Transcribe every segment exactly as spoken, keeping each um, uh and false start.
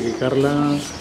aquí Carla,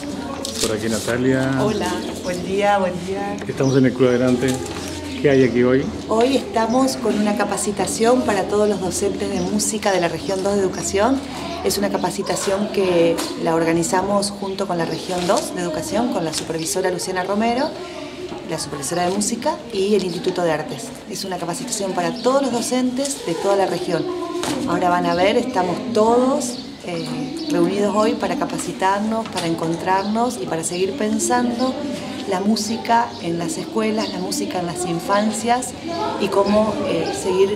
por aquí Natalia. Hola, buen día, buen día. Estamos en el Club Adelante. ¿Qué hay aquí hoy? Hoy estamos con una capacitación para todos los docentes de música de la región dos de educación. Es una capacitación que la organizamos junto con la región dos de educación, con la supervisora Luciana Romero, la supervisora de música y el Instituto de Artes. Es una capacitación para todos los docentes de toda la región. Ahora van a ver, estamos todos eh, reunidos hoy para capacitarnos, para encontrarnos y para seguir pensando la música en las escuelas, la música en las infancias y cómo eh, seguir,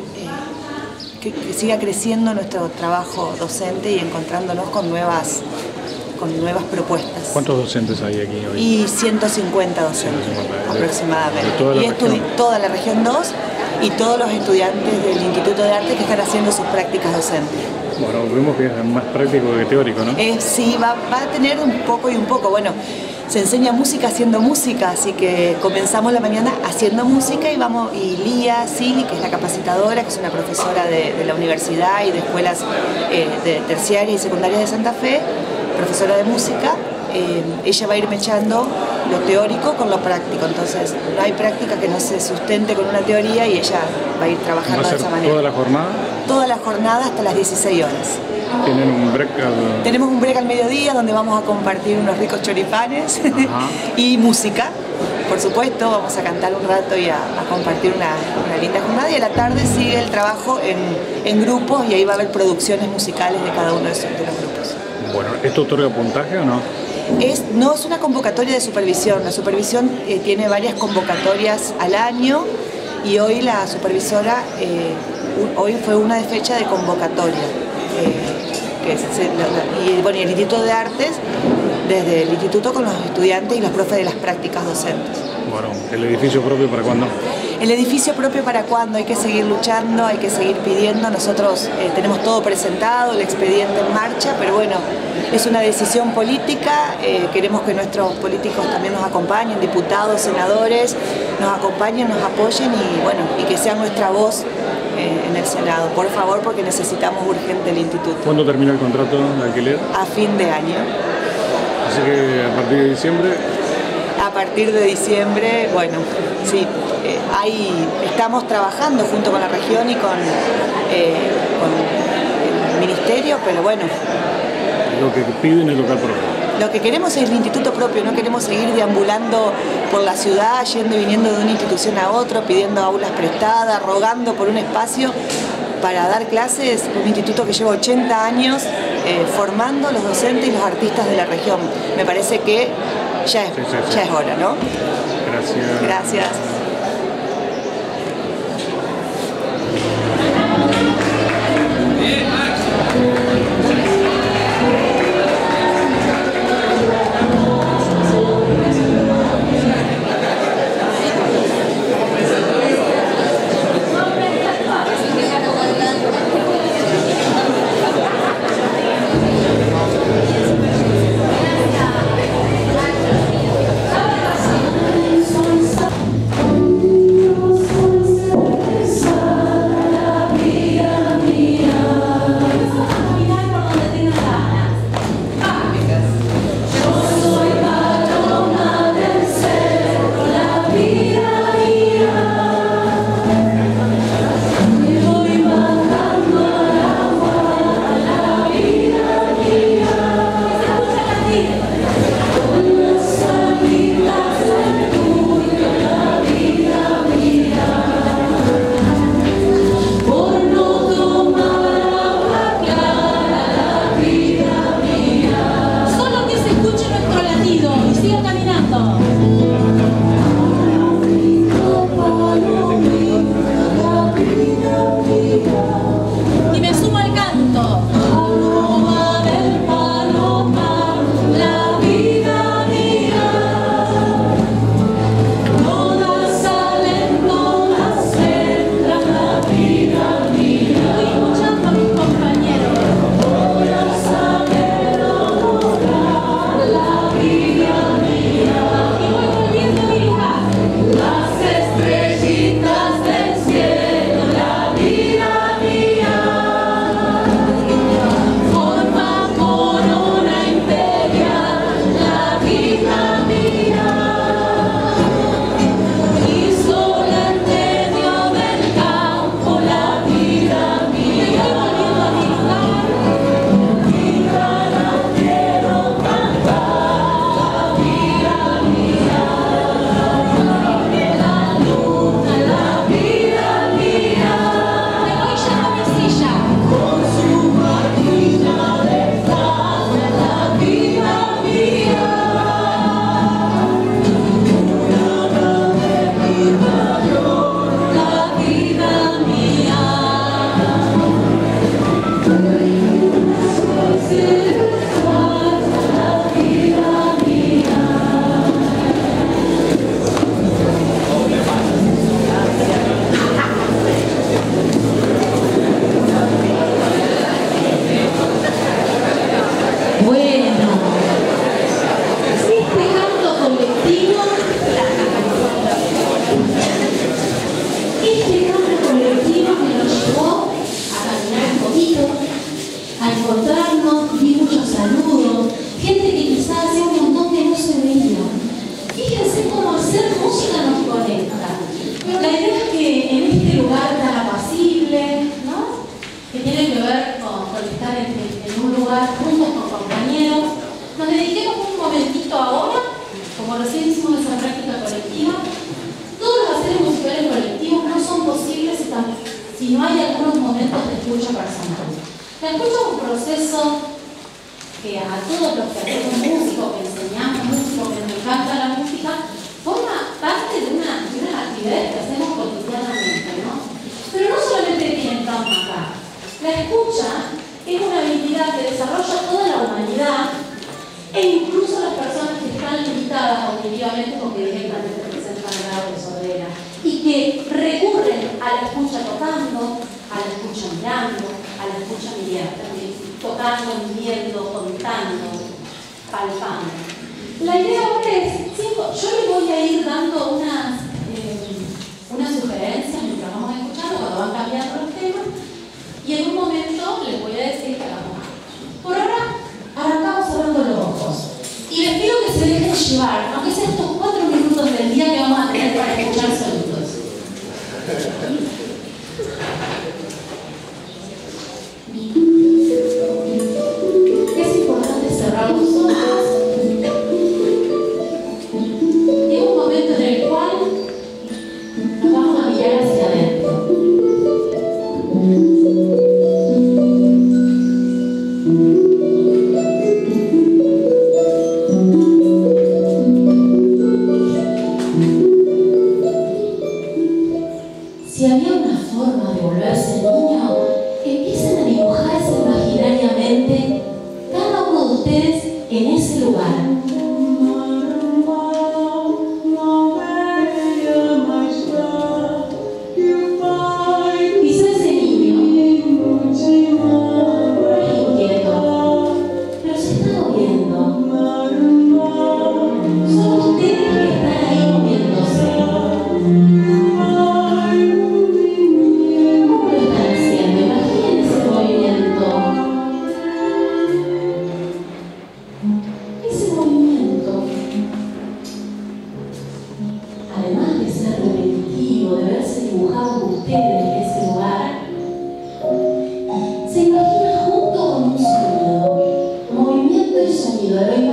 eh, que, que siga creciendo nuestro trabajo docente y encontrándonos con nuevas, con nuevas propuestas. ¿Cuántos docentes hay aquí hoy? Y ciento cincuenta docentes ciento cincuenta, aproximadamente. ¿De toda la y región? toda la región dos y todos los estudiantes del Instituto de Arte que están haciendo sus prácticas docentes. Bueno, vemos que es más práctico que teórico, ¿no? Eh, sí, va, va a tener un poco y un poco. Bueno, se enseña música haciendo música, así que comenzamos la mañana haciendo música y vamos, y Lía Sili, que es la capacitadora, que es una profesora de, de la universidad y de escuelas eh, de terciarias y secundarias de Santa Fe, profesora de música, eh, ella va a ir mechando lo teórico con lo práctico, entonces no hay práctica que no se sustente con una teoría y ella va a ir trabajando ¿Va a ser de esa manera. toda la jornada? Toda la jornada hasta las dieciséis horas. ¿Tienen un break al... Tenemos un break al mediodía donde vamos a compartir unos ricos choripanes y música. Por supuesto, vamos a cantar un rato y a, a compartir una, una linda jornada y a la tarde sigue el trabajo en, en grupos y ahí va a haber producciones musicales de cada uno de, esos, de los grupos. Bueno, ¿esto otorga puntaje o no? Es, no es una convocatoria de supervisión, la supervisión eh, tiene varias convocatorias al año y hoy la supervisora, eh, un, hoy fue una de fecha de convocatoria. Eh, que es, y, bueno, y el Instituto de Artes, desde el instituto con los estudiantes y los profes de las prácticas docentes. Bueno, ¿el edificio propio para cuándo? El edificio propio para cuándo, hay que seguir luchando, hay que seguir pidiendo. Nosotros eh, tenemos todo presentado, el expediente en marcha, pero bueno, es una decisión política, eh, queremos que nuestros políticos también nos acompañen, diputados, senadores, nos acompañen, nos apoyen y bueno, y que sea nuestra voz eh, en el Senado, por favor, porque necesitamos urgente el instituto. ¿Cuándo termina el contrato de alquiler? A fin de año. Así que a partir de diciembre... A partir de diciembre, bueno, sí, eh, hay, estamos trabajando junto con la región y con, eh, con el ministerio, pero bueno. Lo que piden es local propio. Lo que queremos es el instituto propio, no queremos seguir deambulando por la ciudad, yendo y viniendo de una institución a otra, pidiendo aulas prestadas, rogando por un espacio para dar clases, un instituto que lleva ochenta años eh, formando los docentes y los artistas de la región. Me parece que ya es, sí, sí, sí. Ya es hora, ¿no? Gracias. Gracias. Mia, Nos dediquemos un momentito ahora, como recién hicimos esa práctica colectiva. Todos los haceres musicales colectivos no son posibles si, tam- si no hay algunos momentos de escucha personal. La escucha es un proceso que a todos los que hacemos música, que enseñamos música, que nos encanta la música, forma parte de, una, de unas actividades que hacemos cotidianamente, ¿no? Pero no solamente quienes estamos acá. La escucha es una habilidad que desarrolla toda la humanidad e incluso las personas que están limitadas auditivamente porque directamente presentan grado de sordera y que recurren a la escucha tocando, a la escucha mirando, a la escucha mirando, tocando, midiendo, contando, palpando. La idea ahora es, cinco, yo les voy a ir dando unas, eh, unas sugerencias mientras vamos escuchando, cuando van cambiando los temas, y en un momento les voy a decir que hagamos algo. Por ahora, arrancamos cerrando los ojos. Y les pido que se dejen llevar, aunque sean estos cuatro minutos del día que vamos a tener para escuchar solitos. Es importante cerrar los ojos. Es un momento en el cual nos vamos a mirar hacia adentro. Si había una forma de volverse niño, empiecen a dibujarse imaginariamente cada uno de ustedes en ese lugar. Quizá ese niño no es inquieto, pero se está moviendo. Son ustedes que están ahí moviéndose. ¿Cómo lo están haciendo? Imaginen ese movimiento. Ese movimiento, además de ser repetitivo, de verse dibujado ustedes en ese lugar, se imagina junto con un sonido, movimiento y sonido. Lo